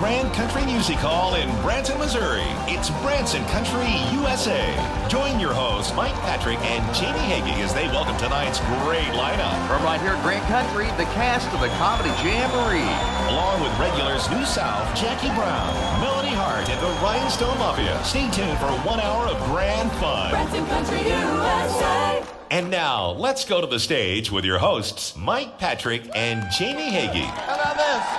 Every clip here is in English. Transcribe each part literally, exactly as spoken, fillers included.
Grand Country Music Hall in Branson, Missouri. It's Branson Country U S A. Join your hosts, Mike Patrick and Jamie Hagee, as they welcome tonight's great lineup. From right here at Grand Country, the cast of the Comedy Jamboree. Along with regulars New South, Jackie Brown, Melody Hart, and the Rhinestone Mafia. Stay tuned for one hour of grand fun. Branson Country U S A. And now, let's go to the stage with your hosts, Mike Patrick and Jamie Hagee. How about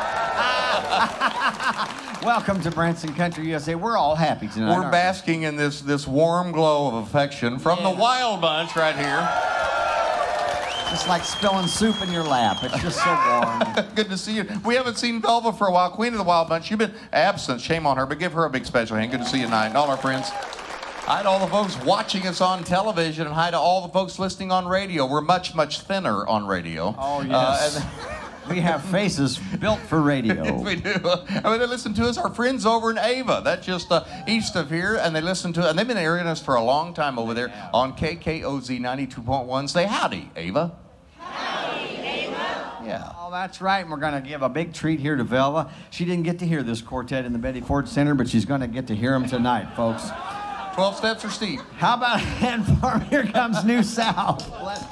this? Welcome to Branson Country U S A. We're all happy tonight. We're basking in this, this warm glow of affection from yeah. the Wild Bunch right here. It's like spilling soup in your lap. It's just so warm. Good to see you. We haven't seen Velva for a while. Queen of the Wild Bunch. You've been absent. Shame on her, but give her a big special hand. Good to see you tonight. And all our friends. Hi to all the folks watching us on television, and hi to all the folks listening on radio. We're much, much thinner on radio. Oh, yes. Uh, and we have faces built for radio. Yes, we do. I mean, they listen to us. Our friends over in Ava, that's just uh, east of here, and they listen to, and they've been airing us for a long time over there yeah. on K K O Z ninety-two point one. Say howdy, Ava. Howdy, Ava. Yeah. Oh, that's right. And we're going to give a big treat here to Velva. She didn't get to hear this quartet in the Betty Ford Center, but she's going to get to hear them tonight, folks. twelve steps are steep. How about a hand for me? Here comes New South. Let's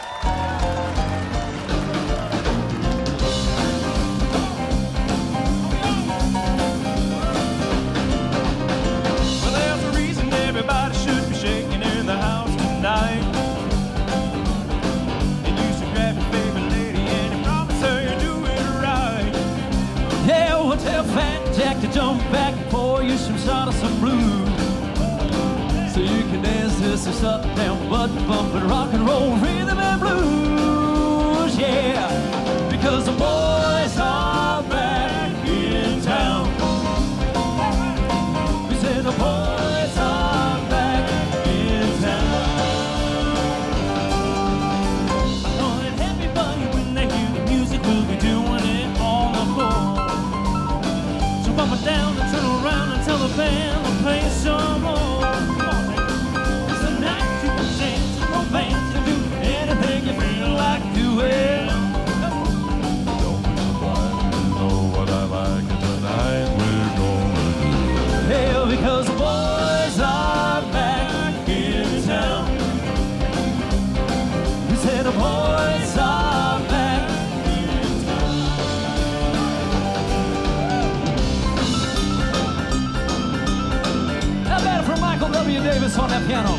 Well, there's a reason everybody should be shaking in the house tonight. And you should grab your favorite lady and you promise her you're doing right. Yeah, we'll tell Fat Jack to jump back and pour you some sawdust some blues. So you can dance to some stuff down, butt bump and rock and roll rhythm and blues, yeah. Because the boys are back in town. We said the boys are back in town. I know that everybody when they hear the music will be doing it on the floor. So bump it down and turn around and tell the band to play some more. Anything you feel like doing. Don't be surprised to know what I like, and tonight we're gonna do it. Hell, because the boys are back in town. We said the boys are back in town. How about it for Michael W. Davis on that piano?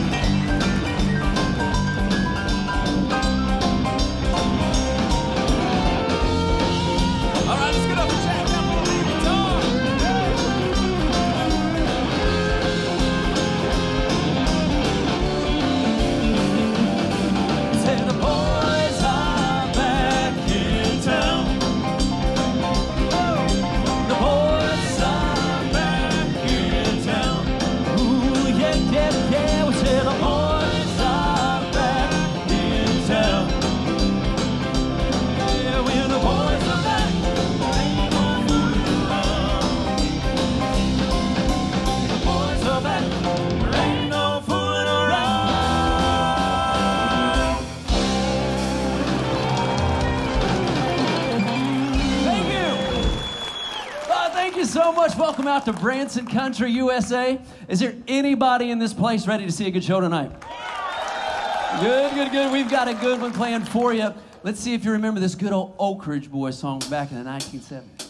So much. Welcome out to Branson Country U S A. Is there anybody in this place ready to see a good show tonight? Good, good, good. We've got a good one planned for you. Let's see if you remember this good old Oak Ridge Boys song back in the nineteen seventies.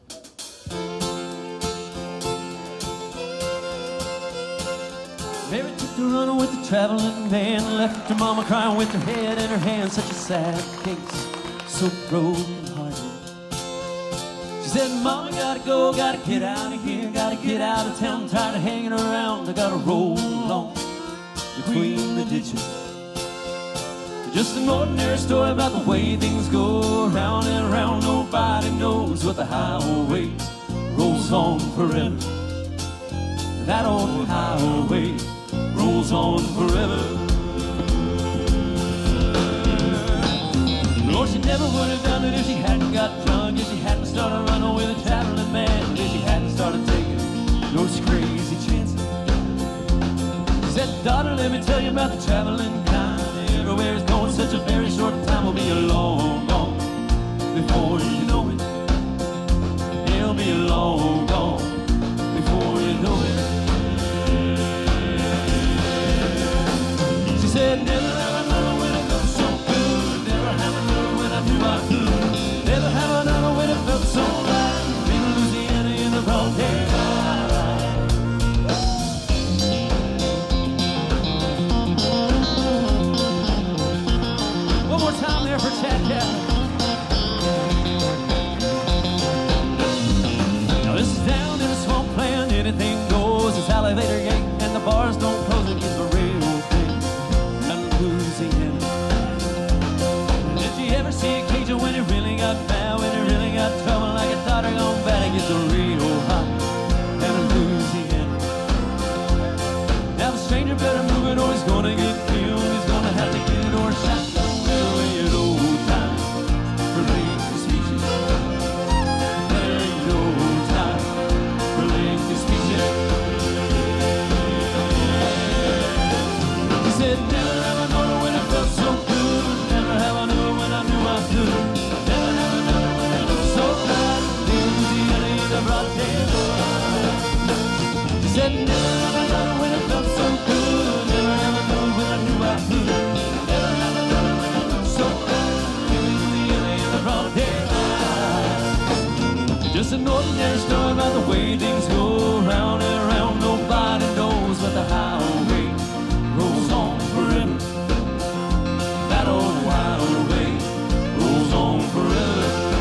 Mary took the runner with the traveling man, left her mama crying with her head in her hand. Such a sad case, so broken hearted. She said, Mama, gotta go, gotta get out of here, gotta get out of town, tired of hanging around. I gotta roll along between the ditches. Just an ordinary story about the way things go, round and round. Nobody knows what the highway rolls on forever. That old highway rolls on forever. Lord, she never would have done it if she hadn't got drunk, if she hadn't started running with a traveling man, if she hadn't started taking those crazy chances. She said, daughter, let me tell you about the traveling kind. Everywhere is going such a very short time. Will be a long, long before you know it. It'll be a long said, never have another when it felt so good. Never have another when I knew I could. Never have another when it felt so right. In Louisiana in the broad daylight. One more time there for Chad Cat. Now this is down in the swampland. Anything goes. It's elevator gate and the bars don't close. It gets the real thing. And Louisiana. Did you ever see a Cajun when it really got bad? When it really got trouble like a daughter gone bad? It gets the real hot. And Louisiana. Now the stranger better move it or he's gonna get killed. He's gonna have to get it or shot. Said never have another when it felt so good. Never have another when I knew I could. Never have another when it felt so right. Louisiana in the broad daylight. Just an ordinary story about the way things go round and round. Nobody knows what the highway rolls on forever. That old highway rolls on forever.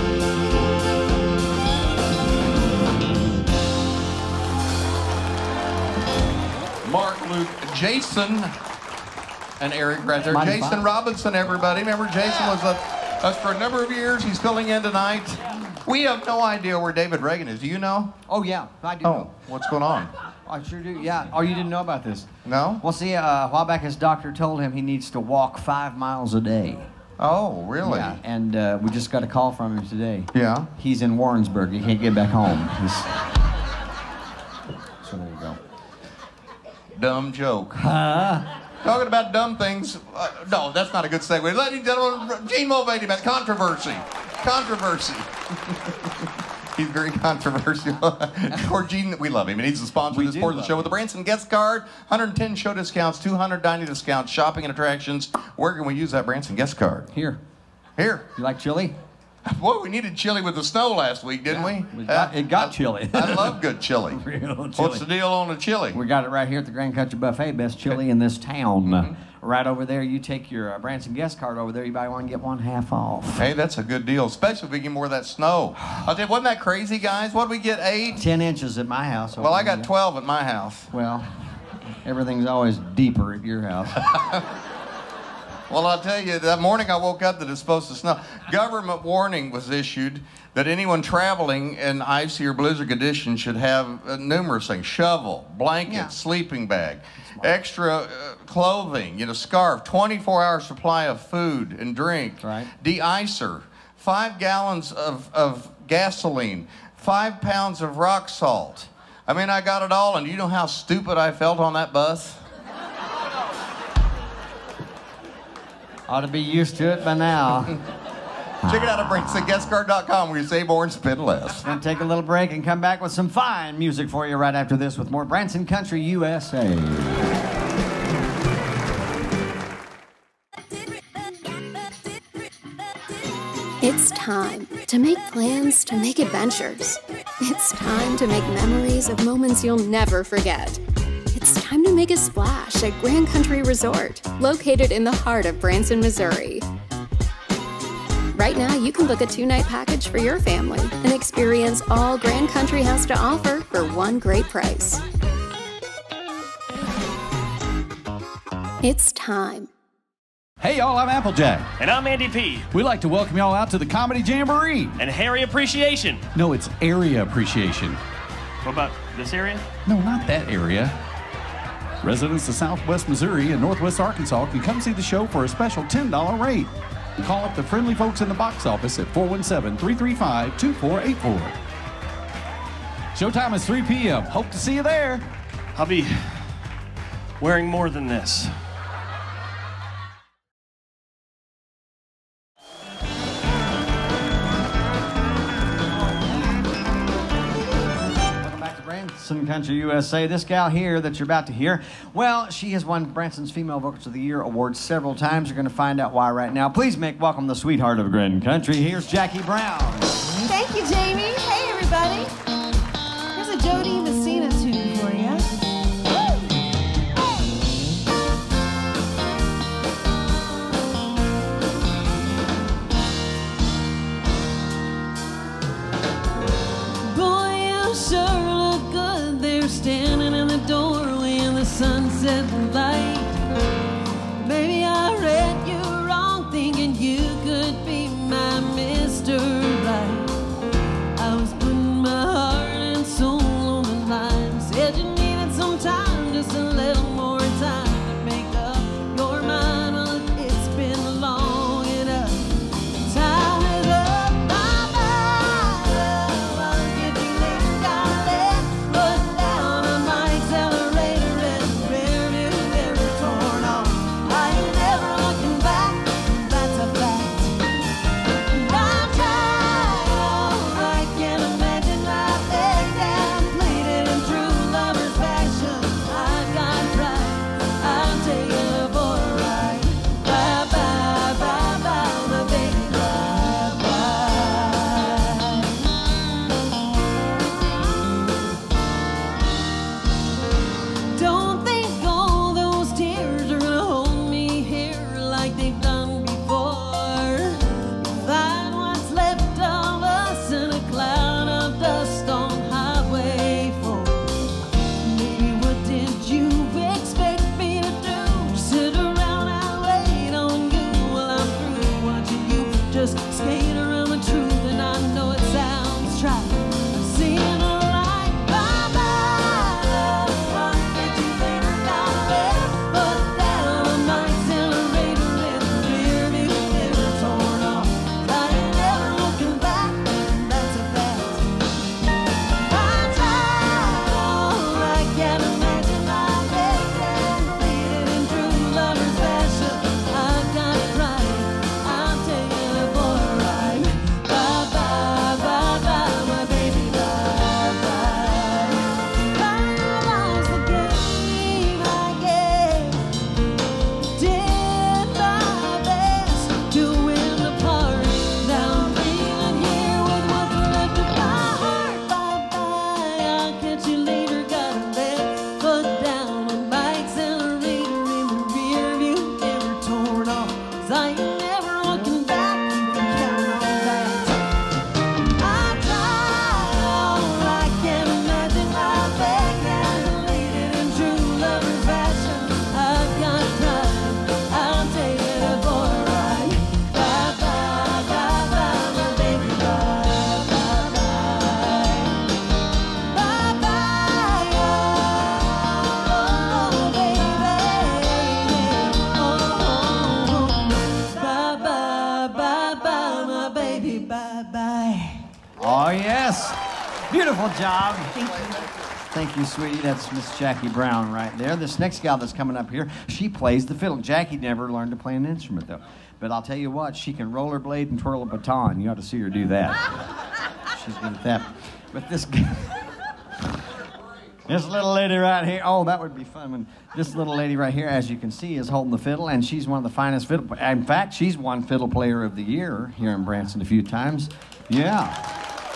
Mark, Luke, Jason, and Eric right there. Mighty Jason fine. Robinson, everybody. Remember, Jason was with us for a number of years. He's filling in tonight. We have no idea where David Reagan is. Do you know? Oh, yeah, I do Oh, know. what's going on? I sure do, yeah. Oh, you didn't know about this? No? Well, see, uh, a while back his doctor told him he needs to walk five miles a day. Oh, really? Yeah, and uh, we just got a call from him today. Yeah. He's in Warrensburg. He can't get back home. He's... So there you go. Dumb joke. Talking about dumb things. Uh, no, that's not a good segue. Ladies and gentlemen, Gene Mulvaney about controversy. Controversy. He's very controversial. Of course, Gene, we love him. And he's the sponsor We of this do part of the love show him. with the Branson guest card. one hundred ten show discounts, two hundred dining discounts, shopping and attractions. Where can we use that Branson guest card? Here. Here. You like chili? Boy, we needed chili with the snow last week, didn't Yeah, we? it got- it got I- chili. I love good chili. Real chili. What's the deal on the chili? We got it right here at the Grand Country Buffet, best chili in this town. Mm-hmm. Uh, right over there, you take your uh, Branson guest card over there, you buy one, get one half off. Hey, that's a good deal, especially if we get more of that snow. I'll tell you, wasn't that crazy, guys? What did we get, eight? Ten inches at my house. Well, I over got there. twelve at my house. Well, everything's always deeper at your house. Well, I'll tell you, that morning I woke up that it's supposed to snow. Government warning was issued that anyone traveling in icy or blizzard conditions should have uh, numerous things. Shovel, blanket, Yeah. sleeping bag, extra uh, clothing, you know, scarf, twenty-four hour supply of food and drink, Right. de-icer, five gallons of, of gasoline, five pounds of rock salt. I mean, I got it all, and you know how stupid I felt on that bus? Ought to be used to it by now. Check it out at Branson Guest Card dot com where you save more and spend less. Gonna take a little break and come back with some fine music for you right after this with more Branson Country U S A. It's time to make plans, to make adventures. It's time to make memories of moments you'll never forget. It's time to make a splash at Grand Country Resort, located in the heart of Branson, Missouri. Right now, you can book a two-night package for your family and experience all Grand Country has to offer for one great price. It's time. Hey y'all, I'm Applejack. And I'm Andy P. We'd like to welcome y'all out to the Comedy Jamboree. And Harry Appreciation. No, it's area appreciation. What about this area? No, not that area. Residents of Southwest Missouri and Northwest Arkansas can come see the show for a special ten dollar rate. Call up the friendly folks in the box office at four one seven, three three five, two four eight four. Showtime is three p m Hope to see you there. I'll be wearing more than this. Branson, Country U S A. This gal here that you're about to hear, well, she has won Branson's Female Vocals of the Year award several times. You're going to find out why right now. Please make welcome the sweetheart of Grand Country. Here's Jackie Brown. Thank you, Jamie. Hey, everybody. Here's a Jody Messina tune for you. Sure look good there standing in the doorway in the sunset light. Maybe I read you wrong thinking you could be my Mister Right. I was putting my heart and soul on the line. Said you needed some time, just a little more time to make up your mind. Well, it's been long enough. Time is up. Beautiful job. Thank you. Thank you, sweetie. That's Miss Jackie Brown right there. This next gal that's coming up here, she plays the fiddle. Jackie never learned to play an instrument, though. But I'll tell you what, she can rollerblade and twirl a baton. You ought to see her do that. She's good at that. But this this little lady right here, oh, that would be fun. When this little lady right here, as you can see, is holding the fiddle, and she's one of the finest fiddle. In fact, she's won Fiddle Player of the Year here in Branson a few times. Yeah.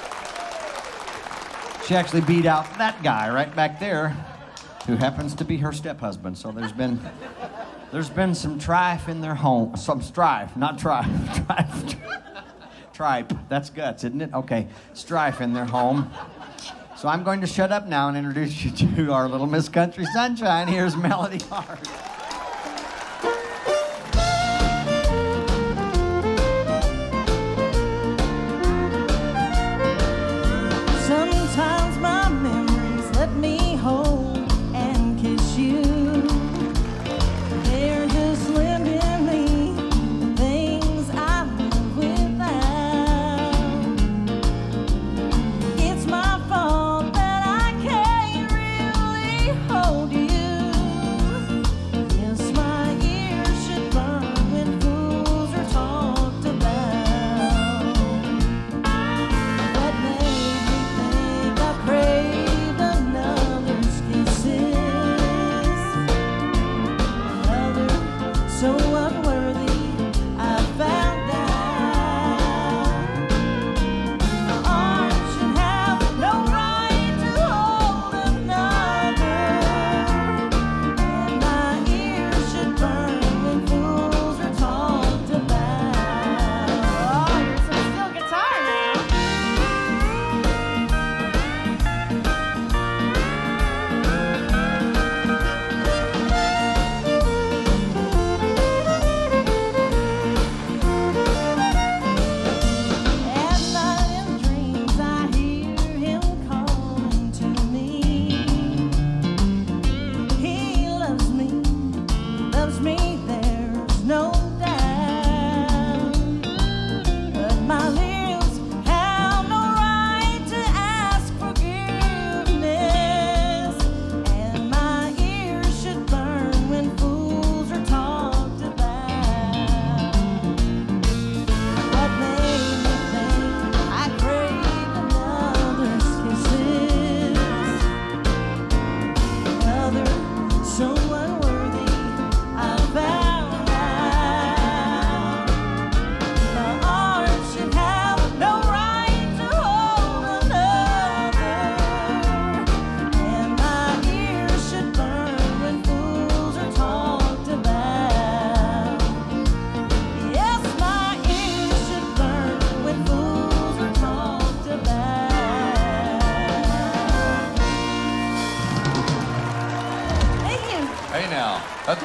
She actually beat out that guy right back there, who happens to be her step-husband. So there's been, there's been some strife in their home. Some strife, not trife. Trife. Tripe. That's guts, isn't it? Okay. Strife in their home. So I'm going to shut up now and introduce you to our little Miss Country Sunshine. Here's Melody Hart. Sometimes my memories let me hold and kiss you. They're just lending me the things I live without. It's my fault that I can't really hold you.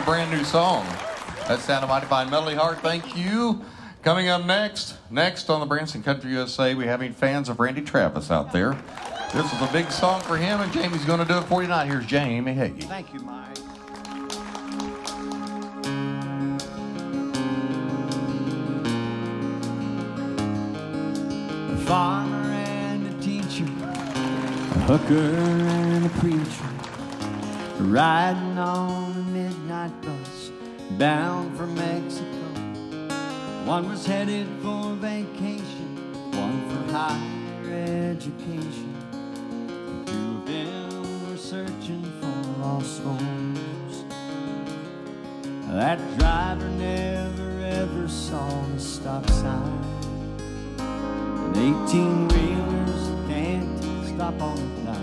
brand new song. That sounded mighty fine. Melody Hart, thank you. Coming up next, next on the Branson Country U S A, we're having fans of Randy Travis out there. This is a big song for him, and Jamie's going to do it for you tonight. Here's Jamie Hagee. Thank you, Mike. A farmer and a teacher, a hooker and a preacher, riding on a midnight bus bound for Mexico. One was headed for vacation, one for higher education. Two of them were searching for lost souls. That driver never ever saw a stop sign. And eighteen-wheelers can't stop on a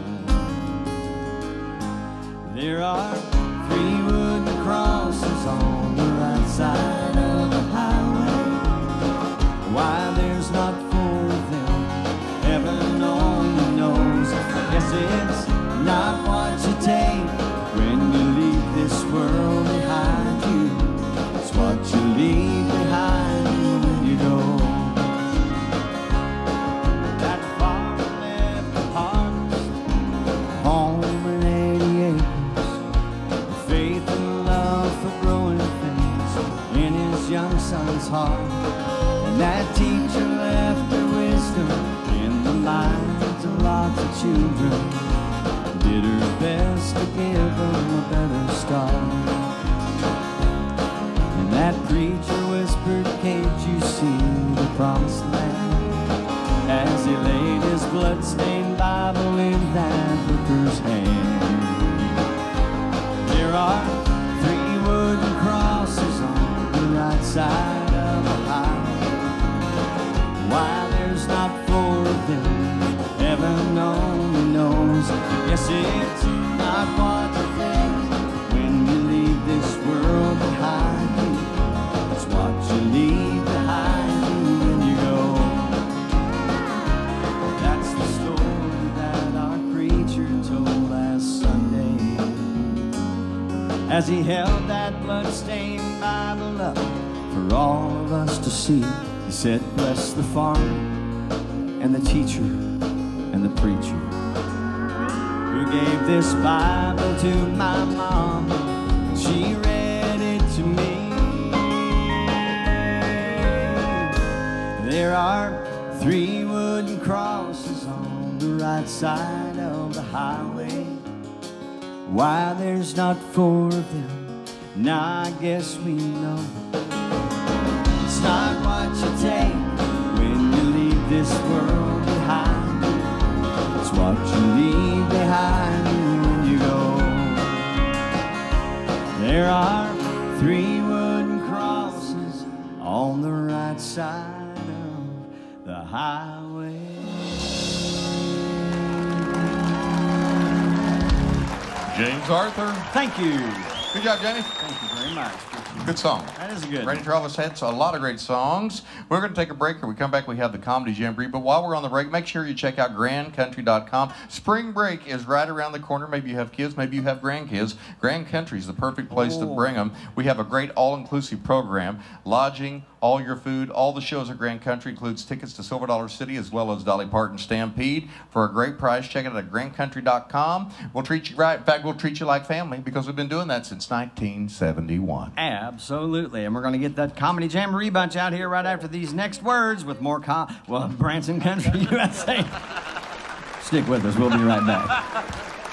dime. There are three wooden crosses on the right side of the highway. Why there's not four of them, heaven only knows. I guess it's not what you take when you leave this world behind you. It's what you leave behind you when you go. That farmer left the harvest, home in eighty acres, with faith and love for growing things in his young son's heart. And that teacher left her wisdom in the minds of lots of children, did her best to give them a better start. And that preacher whispered, can't you see the promised land? As he laid his blood-stained Bible in that hooker's hand. There are three wooden crosses on the right side of the highway. Why there's not four of them, heaven only knows. Yes, it's not what you think when you leave this world behind you. It's what you leave behind you when you go. That's the story that our preacher told last Sunday, as he held that blood-stained Bible up for all of us to see. He said, bless the farmer and the teacher and the preacher who gave this Bible to my mom. She read it to me. There are three wooden crosses on the right side of the highway. Why there's not four of them, now I guess we know. It's not what you take when you leave this world behind you. It's what you leave behind you when you go. There are three wooden crosses on the right side of the highway. James Arthur. Thank you. Good job, Jamie. Thank you very much. Good song. That is good. Randy Travis had a lot of great songs. We're going to take a break. When we come back, we have the Comedy Jamboree. But while we're on the break, make sure you check out grand country dot com. Spring break is right around the corner. Maybe you have kids. Maybe you have grandkids. Grand Country is the perfect place oh. to bring them. We have a great all-inclusive program. Lodging, all your food, all the shows at Grand Country includes tickets to Silver Dollar City as well as Dolly Parton Stampede for a great price. Check it out at grand country dot com. We'll treat you right. In fact, we'll treat you like family because we've been doing that since nineteen seventy-one. Absolutely. And we're going to get that Comedy Jamboree bunch out here right after these next words with more com well, Branson Country U S A. Stick with us. We'll be right back.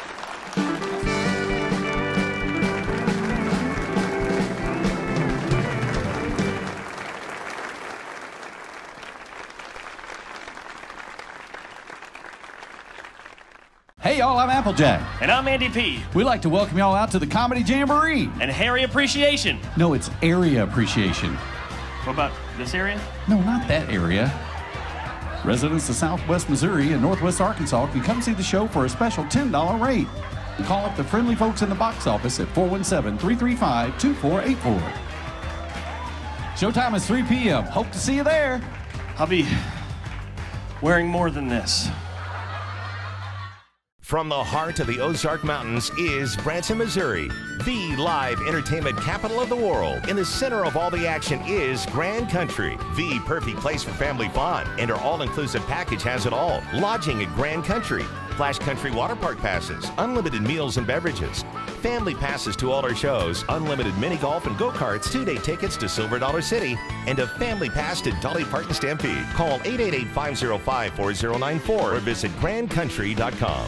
Hey y'all, I'm Applejack. And I'm Andy P. We'd like to welcome y'all out to the Comedy Jamboree. And Harry Appreciation. No, it's area appreciation. What about this area? No, not that area. Residents of Southwest Missouri and Northwest Arkansas can come see the show for a special ten dollar rate. Call up the friendly folks in the box office at four one seven, three three five, two four eight four. Showtime is three p m Hope to see you there. I'll be wearing more than this. From the heart of the Ozark Mountains is Branson, Missouri, the live entertainment capital of the world. In the center of all the action is Grand Country, the perfect place for family fun. And our all-inclusive package has it all. Lodging at Grand Country, Flash Country water park passes, unlimited meals and beverages, family passes to all our shows, unlimited mini golf and go-karts, two-day tickets to Silver Dollar City, and a family pass to Dolly Parton Stampede. Call eight eight eight, five oh five, four oh nine four or visit grand country dot com.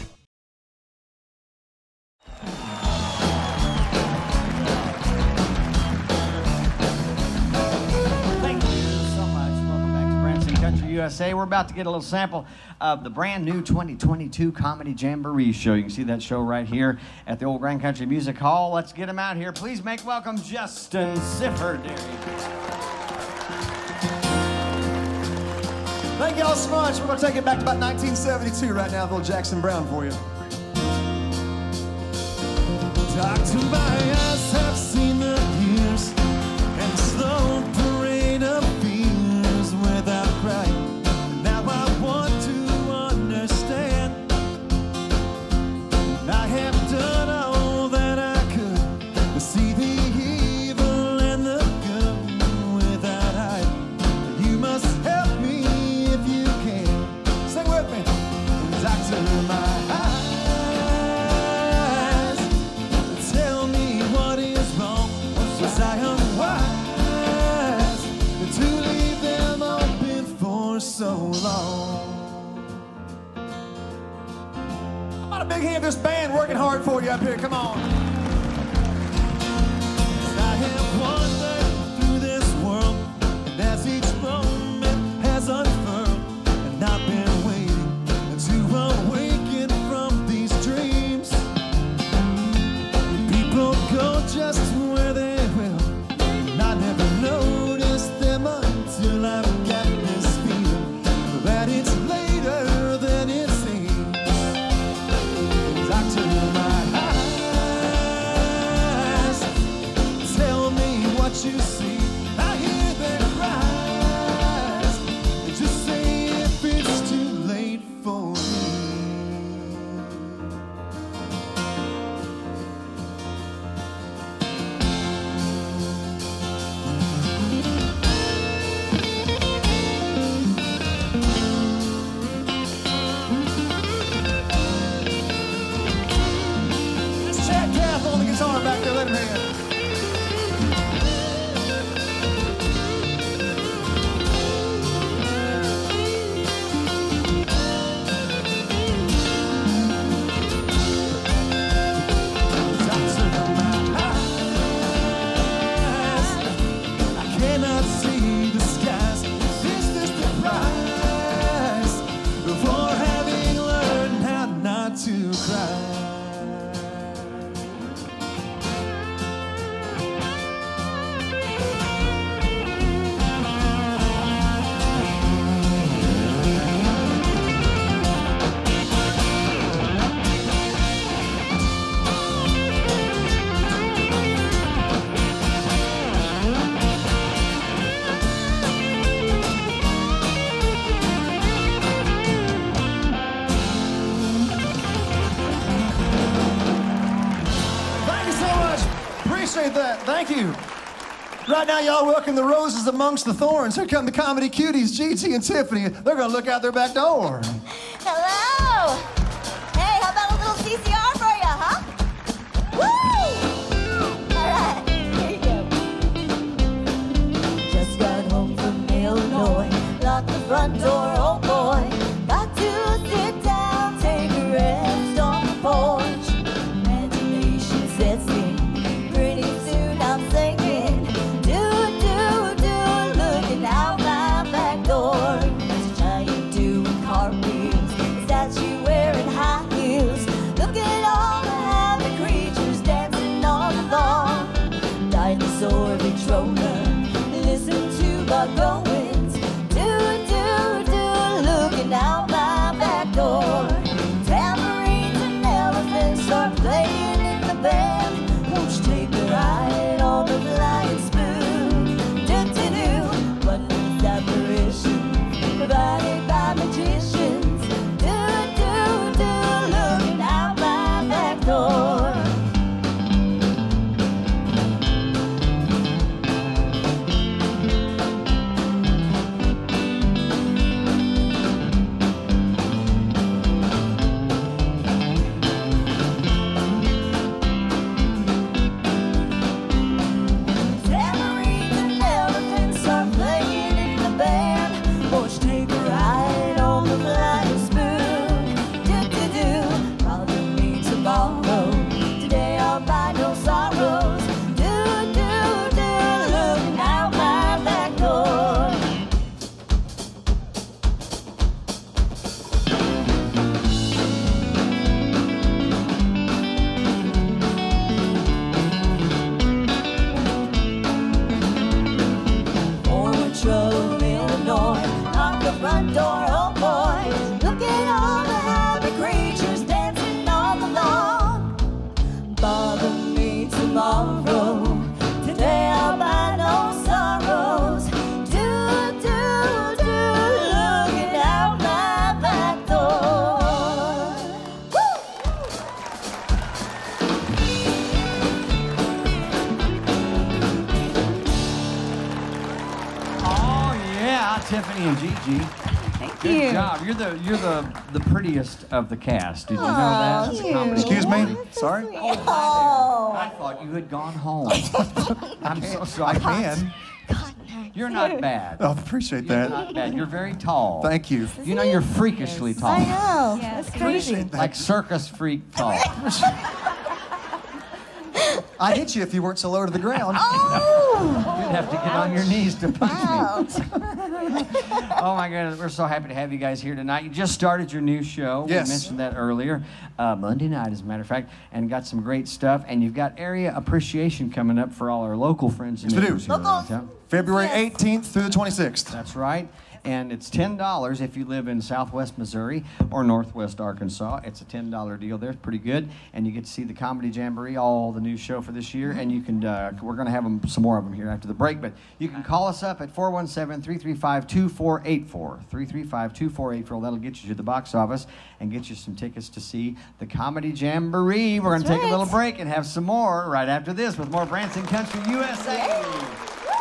U S A. We're about to get a little sample of the brand new twenty twenty-two Comedy Jamboree show. You can see that show right here at the old Grand Country Music Hall. Let's get him out here. Please make welcome Justin Sifford. Thank y'all so much. We're going to take it back to about nineteen seventy-two right now, little Jackson Brown for you. Doctor, my eyes have seen the years and the slow parade of fears without crying. Now I want to understand. I have done all that I could to see the evil and the good without hiding. You must help me if you can. Sing with me. Doctor, my eyes tell me what is wrong. Was I unwise to leave them open for so long? How about a big hand of this band working hard for you up here? Come on. I have wandered through this world, and as each moment has unfurled, and I've been waiting to awaken from these dreams. People go just where they will, and I never noticed them until I've got this feeling that it's later than it seems. Doctor, my eyes tell me what you see. I hear their cries. They just say if it's too late for me. It's Chad Kath on the guitar back there. Let him hear it. I cannot see the skies. Is this the price for having learned how not to cry? Thank you so much. Appreciate that. Thank you. Right now, y'all welcome the roses amongst the thorns. Here come the comedy cuties, G T and Tiffany. They're going to look out their back door. Hello. Hey, how about a little C C R for you, huh? Woo! All right, here you go. Just got home from Illinois. Locked the front door, oh boy. Got to sit down, take a rest on the porch. Imagination sets in. Pretty soon I'm singing. Do, do, do, looking out my back door. There's a giant doing cartwheels. A statue wearing high heels. Look at all the happy creatures dancing on the lawn. Dinosaur controller. Listen to Bob Goins. Do, do, do, looking out my back door. Tambourines and elephants start playing in the band. Won't you take a ride on the flying spoon? Do, do, do, wondrous apparitions provided by magicians. Do, do, do, looking out Hi, Tiffany and Gigi. Thank Good you. job. You're the you're the the prettiest of the cast. Did you know that? cute. Comedy Excuse me? That's so Sorry? sweet. Oh, Oh. I thought you had gone home. I'm so sorry. I can. You're not bad. Oh, appreciate You're that. not bad. You're very tall. Thank you. You know you're freakishly tall. I know. Yes. That's crazy. Appreciate that. Like circus freak tall. I'd hit you if you weren't so low to the ground. Oh! You'd have to get on your knees to punch Ouch. me. Oh my goodness, we're so happy to have you guys here tonight. You just started your new show. Yes. We mentioned that earlier. Uh, Monday night, as a matter of fact, and got some great stuff. And you've got area appreciation coming up for all our local friends and Yes, we do. neighbors here around Locals. town. February eighteenth through the twenty-sixth. That's right. And it's ten dollars if you live in Southwest Missouri or Northwest Arkansas. It's a ten dollar deal there. It's pretty good. And you get to see the Comedy Jamboree, all the new show for this year. And you can, uh, we're going to have them, some more of them here after the break. But you can call us up at four one seven, three three five, two four eight four. three three five, two four eight four. That'll get you to the box office and get you some tickets to see the Comedy Jamboree. We're going to That's take a little right. break and have some more right after this with more Branson Country U S A.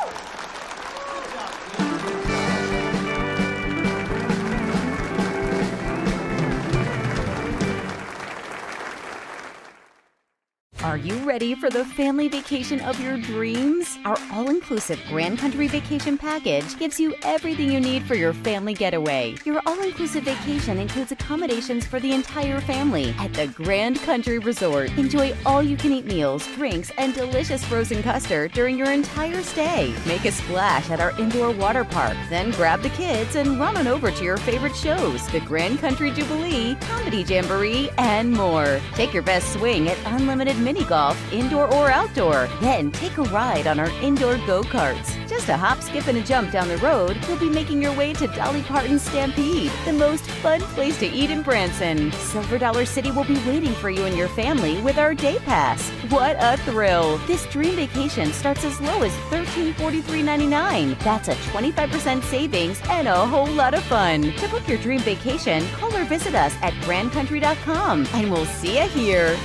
Are you ready for the family vacation of your dreams? Our all-inclusive Grand Country Vacation Package gives you everything you need for your family getaway. Your all-inclusive vacation includes accommodations for the entire family at the Grand Country Resort. Enjoy all-you-can-eat meals, drinks, and delicious frozen custard during your entire stay. Make a splash at our indoor water park, then grab the kids and run on over to your favorite shows, the Grand Country Jubilee, Comedy Jamboree, and more. Take your best swing at unlimited mini golf, indoor or outdoor. Then take a ride on our indoor go-karts. Just a hop, skip, and a jump down the road, you'll be making your way to Dolly Parton's Stampede, the most fun place to eat in Branson. Silver Dollar City will be waiting for you and your family with our day pass. What a thrill! This dream vacation starts as low as thirteen forty-three ninety-nine. That's a twenty-five percent savings and a whole lot of fun. To book your dream vacation, call or visit us at grand country dot com, and we'll see you here.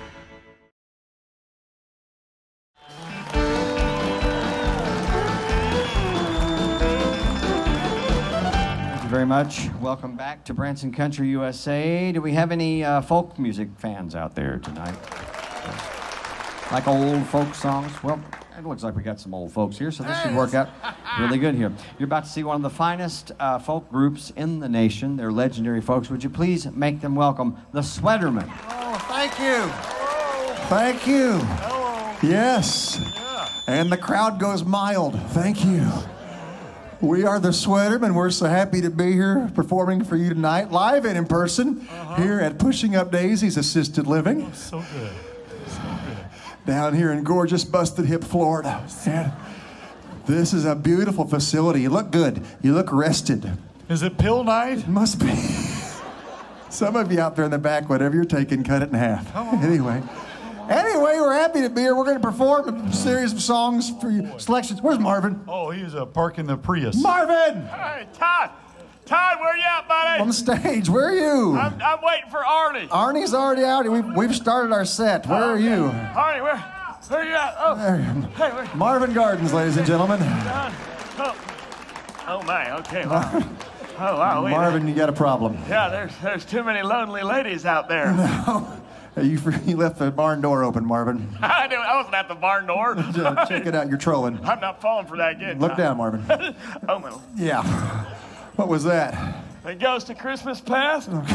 Thank you very much. Welcome back to Branson Country U S A. Do we have any uh, folk music fans out there tonight? Like old folk songs? Well, it looks like we got some old folks here, so this should work out really good here. You're about to see one of the finest uh, folk groups in the nation. They're legendary folks. Would you please make them welcome the Sweatermen? Oh, thank you. Thank you. Yes. And the crowd goes mild. Thank you. We are the Sweatermen. We're so happy to be here performing for you tonight, live and in person, uh-huh. here at Pushing Up Daisies Assisted Living. Oh, so good. So good. Down here in gorgeous Busted Hip, Florida. And this is a beautiful facility. You look good. You look rested. Is it pill night? It must be. Some of you out there in the back, whatever you're taking, cut it in half. Anyway. Anyway, we're happy to be here. We're going to perform a series of songs for you. Selections. Where's Marvin? Oh, he's uh, parking the Prius. Marvin! Hey, Todd. Todd, where you at, buddy? On stage. Where are you? I'm, I'm waiting for Arnie. Arnie's already out. We've, we've started our set. Where are you? Arnie, where, where are you at? Oh, There. hey, where? Marvin Gardens, ladies and gentlemen. Oh, oh my, okay. Wow. Oh, wow. Wait, Marvin, you got a problem. yeah, there's there's too many lonely ladies out there. No. You, you left the barn door open, Marvin. I, knew, I wasn't at the barn door. Check it out. You're trolling. I'm not falling for that again. Look down, Marvin. Oh, my. Yeah. What was that? The ghost of Christmas past? Oh,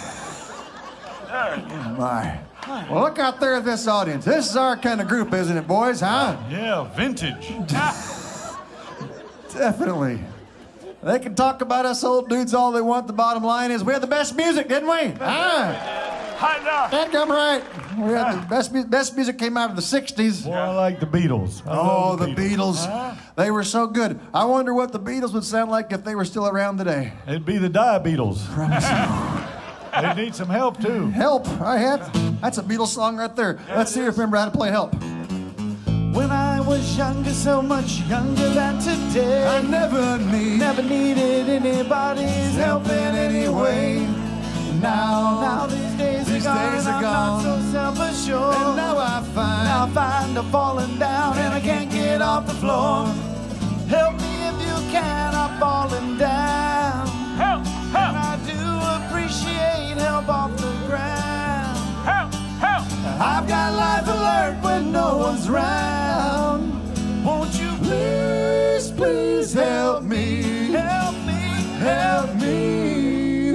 my. Well, look out there at this audience. This is our kind of group, isn't it, boys, huh? Yeah, vintage. Definitely. They can talk about us old dudes all they want. The bottom line is we had the best music, didn't we? Huh? I know. That come right. We had the best, mu- best music came out of the sixties. Boy, I like the Beatles. I Oh, love the Beatles. Huh? They were so good. I wonder what the Beatles would sound like if they were still around today. It'd be the Diabeatles. They need some help, too. Help. I had. That's a Beatles song right there. Let's see if you remember how to play Help. When I was younger, so much younger than today, I never need, never needed anybody's help in any way. Now, Now these days these are gone, days and are I'm gone. not so self-assured. And now I find, Now I find I'm falling down and I can't get off the floor. Help me if you can, I'm falling goes round. Won't you please, please help me, help me, help me.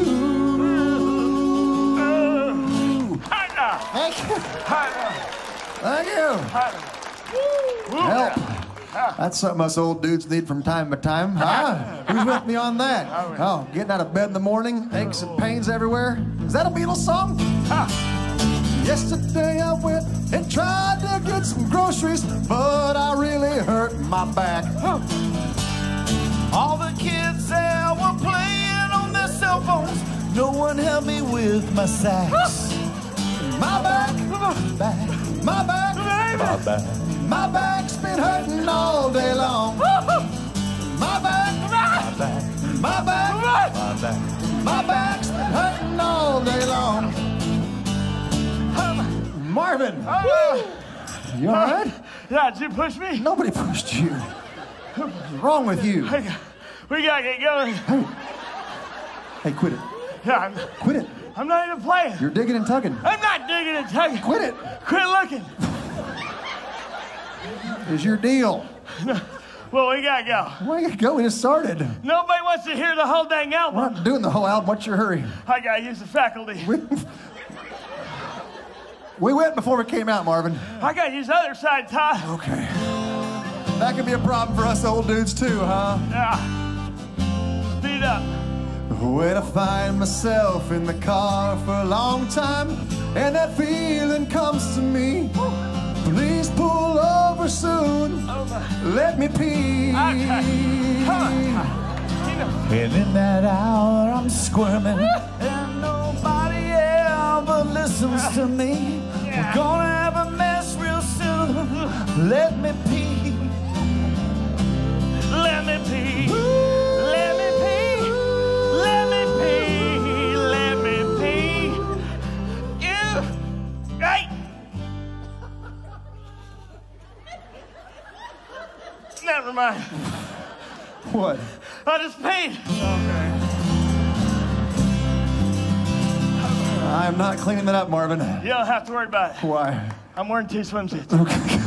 Ooh. Thank you. Thank you. Help. That's something us old dudes need from time to time. Huh? Who's with me on that? Oh, getting out of bed in the morning, aches and pains everywhere. Is that a Beatles song? Yesterday I went and tried to get some groceries, but I really hurt my back. All the kids there were playing on their cell phones. No one helped me with my sacks. My back, my back, my back, my back. My back's been hurting all day long. My back, my back, my back, my back. My back's been hurting all day long. Marvin, you all right? Yeah, did you push me? Nobody pushed you. What's wrong with you? We gotta get going. Hey, hey, quit it. Yeah, I'm, quit it. I'm not even playing. You're digging and tugging. I'm not digging and tugging. Quit it. Quit looking. Is your deal? Well, we gotta go. Where you gotta go? We just started. Nobody wants to hear the whole dang album. We're not doing the whole album. What's your hurry? I gotta use the faculty. We, we went before we came out, Marvin. I gotta use the other side, Todd. Okay. That could be a problem for us old dudes too, huh? Yeah. Speed up. When I find myself in the car for a long time, and that feeling comes to me. Please pull over soon. Over. Let me pee. Okay. Come on. And in that hour I'm squirming, and nobody ever listens to me. Yeah. We're gonna have a mess real soon. Let me pee. Let me pee. Let me pee. Let me pee. Let me pee. You. Hey. Never mind. What? I just peed. Okay. I'm not cleaning that up, Marvin. You don't have to worry about it. Why? I'm wearing two swimsuits. Okay.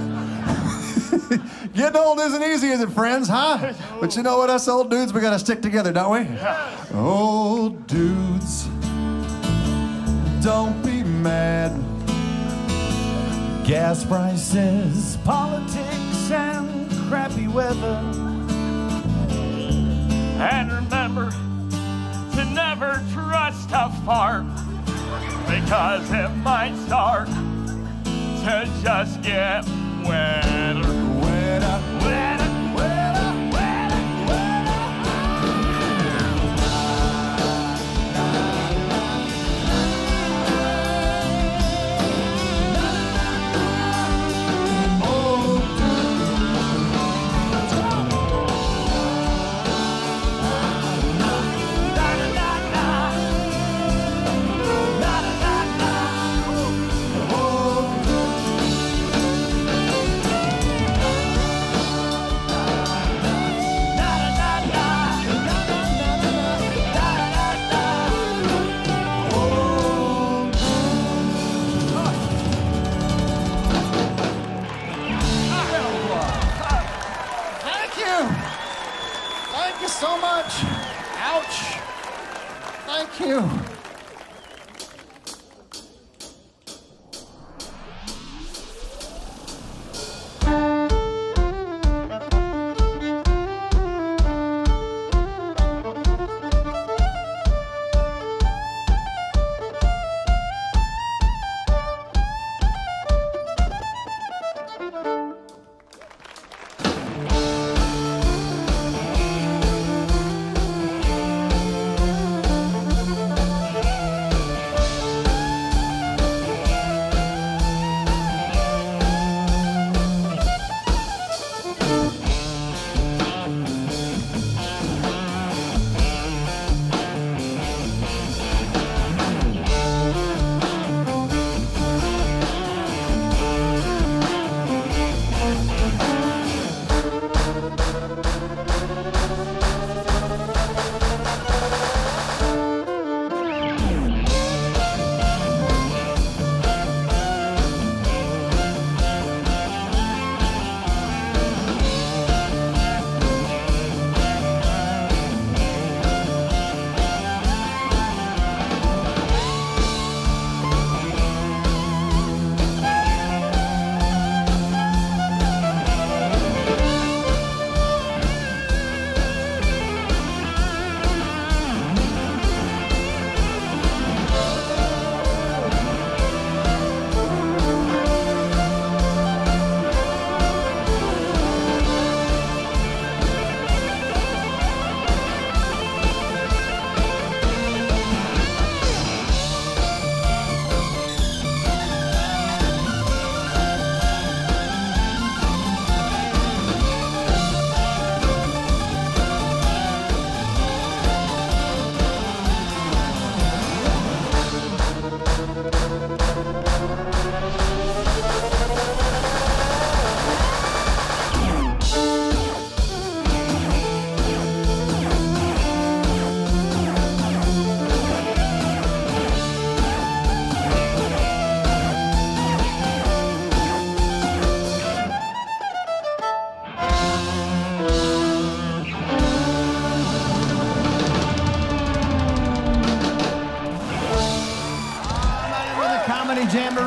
Getting old isn't easy, is it, friends, huh? But you know what, us old dudes, we gotta stick together, don't we? Old dudes, don't be mad. Gas prices, politics, and crappy weather. And remember to never trust a fart, because it might start to just get wetter. Wetter, wetter, wetter, wetter, so much. Ouch. Thank you.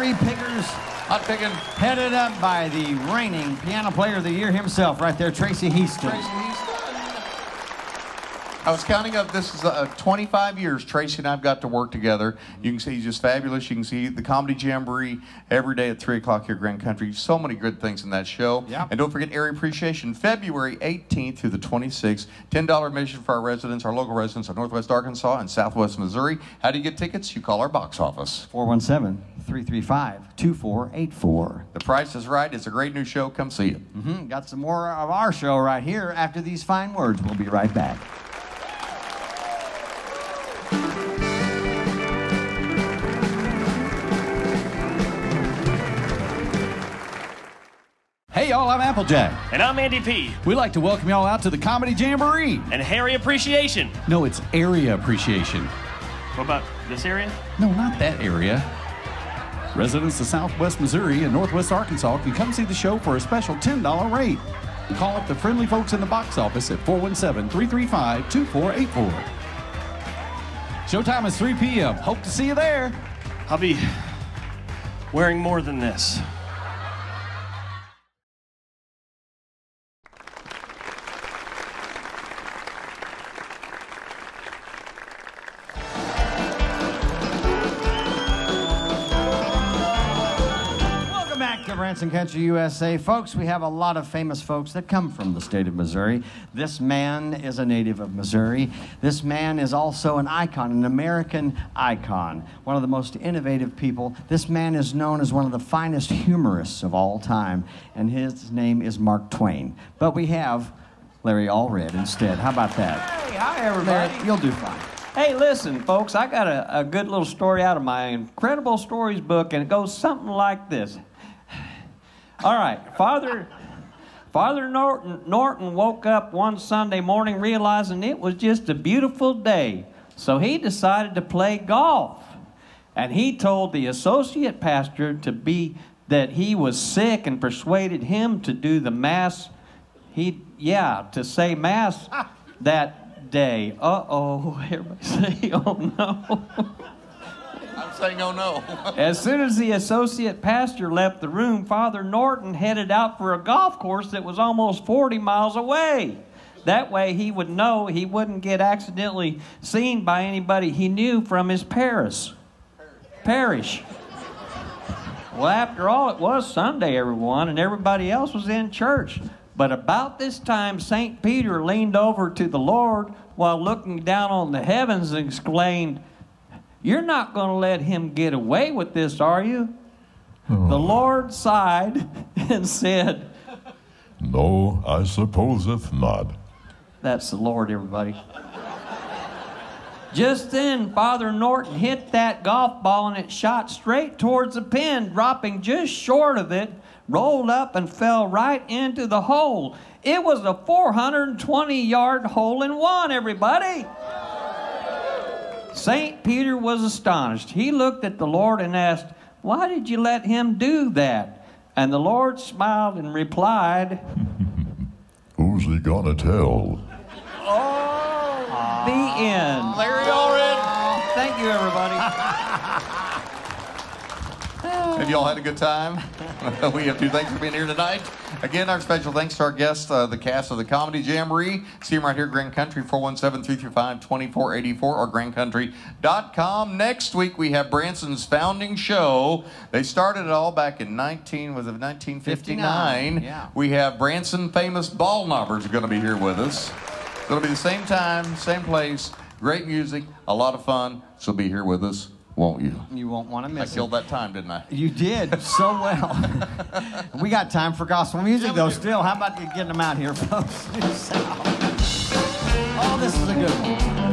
Cherry Pickers. Hot picking. Headed up by the reigning piano player of the year himself, right there, Tracy Heaston. Tracy Heaston. I was counting up, this is uh, twenty-five years Tracy and I've got to work together. You can see he's just fabulous. You can see the Comedy Jamboree every day at three o'clock here at Grand Country. So many good things in that show. Yep. And don't forget Area Appreciation, February eighteenth through the twenty-sixth. ten dollar admission for our residents, our local residents of Northwest Arkansas and Southwest Missouri. How do you get tickets? You call our box office. four one seven, three three five, two four eight four. The price is right. It's a great new show. Come see it. Mm-hmm. Got some more of our show right here after these fine words. We'll be right back. Hey y'all, I'm Applejack. And I'm Andy P. We'd like to welcome y'all out to the Comedy Jamboree. And Harry Appreciation. No, it's Area Appreciation. What about this area? No, not that area. Residents of Southwest Missouri and Northwest Arkansas can come see the show for a special ten dollar rate. Call up the friendly folks in the box office at four one seven, three three five, two four eight four. Showtime is three p m Hope to see you there. I'll be wearing more than this. Branson Country, U S A. Folks, we have a lot of famous folks that come from the state of Missouri. This man is a native of Missouri. This man is also an icon, an American icon, one of the most innovative people. This man is known as one of the finest humorists of all time, and his name is Mark Twain. But we have Larry Allred instead. How about that? Hey, hi, everybody. Larry, you'll do fine. Hey, listen, folks, I got a, a good little story out of my Incredible Stories book, and it goes something like this. All right, Father, Father Norton, Norton woke up one Sunday morning realizing it was just a beautiful day. So he decided to play golf. And he told the associate pastor to be that he was sick and persuaded him to do the mass. He, yeah, to say mass that day. Uh-oh, everybody say, oh no. I'm saying oh no. As soon as the associate pastor left the room, Father Norton headed out for a golf course that was almost forty miles away. That way he would know he wouldn't get accidentally seen by anybody he knew from his parish. Parish. Well, after all, it was Sunday, everyone, and everybody else was in church. But about this time, Saint Peter leaned over to the Lord while looking down on the heavens and exclaimed, "You're not going to let him get away with this, are you?" Oh. The Lord sighed and said, "No, I supposeth not." That's the Lord, everybody. Just then, Father Norton hit that golf ball and it shot straight towards the pin, dropping just short of it, rolled up and fell right into the hole. It was a four hundred twenty yard hole in one, everybody. Saint Peter was astonished. He looked at the Lord and asked, "Why did you let him do that?" And the Lord smiled and replied, "Who's he gonna tell?" Oh, the end. Larry Allred. Oh, thank you, everybody. Have y'all had a good time? We have to. Thanks for being here tonight. Again, our special thanks to our guests, uh, the cast of the Comedy Jamboree. See them right here, Grand Country, four one seven, three three five, two four eight four or grand country dot com. Next week, we have Branson's founding show. They started it all back in nineteen, was it nineteen fifty-nine? Yeah. We have Branson famous ball knobbers are going to be here with us. It'll be the same time, same place, great music, a lot of fun. So be here with us, won't you? You won't want to miss I it. killed that time, didn't I? You did so well. We got time for gospel music, Yeah, we though, do. still. How about you getting them out here, folks? Oh, this is a good one.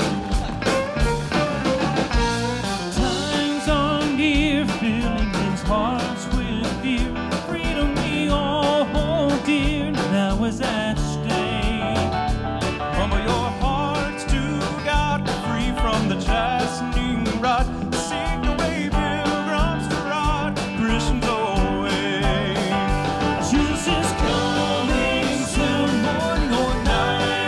Times are near, filling men's hearts with fear. Freedom we all hold dear, now is at stake. Humble your hearts to God, free from the chastening rod. Sing away, pilgrims to rod, Christians away. Jesus is coming, soon morning or night.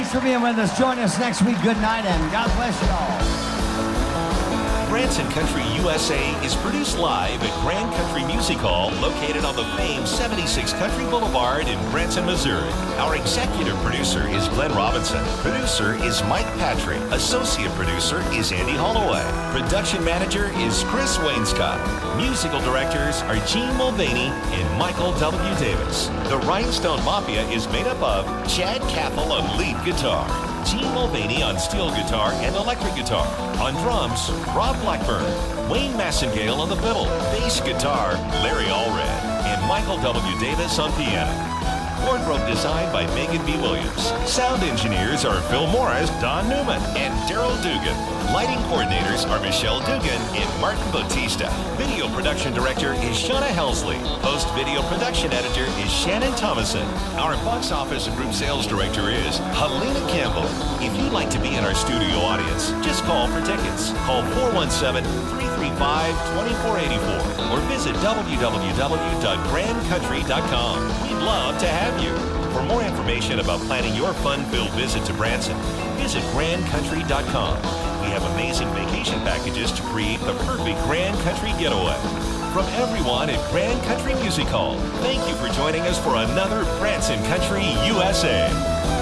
Thanks for being with us. Join us next week. Good night, and God bless you all. Branson Country U S A is produced live at Grand Country Music Hall, located on the famed seventy-six Country Boulevard in Branson, Missouri. Our executive producer is Glenn Robinson. Producer is Mike Patrick. Associate producer is Andy Holloway. Production manager is Chris Wainscott. Musical directors are Gene Mulvaney and Michael W. Davis. The Rhinestone Mafia is made up of Chad Cathell on lead guitar, Gene Mulvaney on steel guitar and electric guitar. On drums, Rob Blackburn. Wayne Massengale on the fiddle. Bass guitar, Larry Allred. And Michael W. Davis on piano. Wardrobe designed by Megan B. Williams. Sound engineers are Phil Morris, Don Newman, and Daryl Dugan. Lighting coordinators are Michelle Dugan and Martin Bautista. Video production director is Shauna Helsley. Post-video production editor is Shannon Thomason. Our box office and group sales director is Helena Campbell. If you'd like to be in our studio audience, just call for tickets. Call four one seven, three three five, two four eight four or visit w w w dot grand country dot com. We'd love to have you. For more information about planning your fun-filled visit to Branson, visit grand country dot com. We have amazing vacation packages to create the perfect Grand Country getaway. From everyone at Grand Country Music Hall, thank you for joining us for another Branson Country U S A.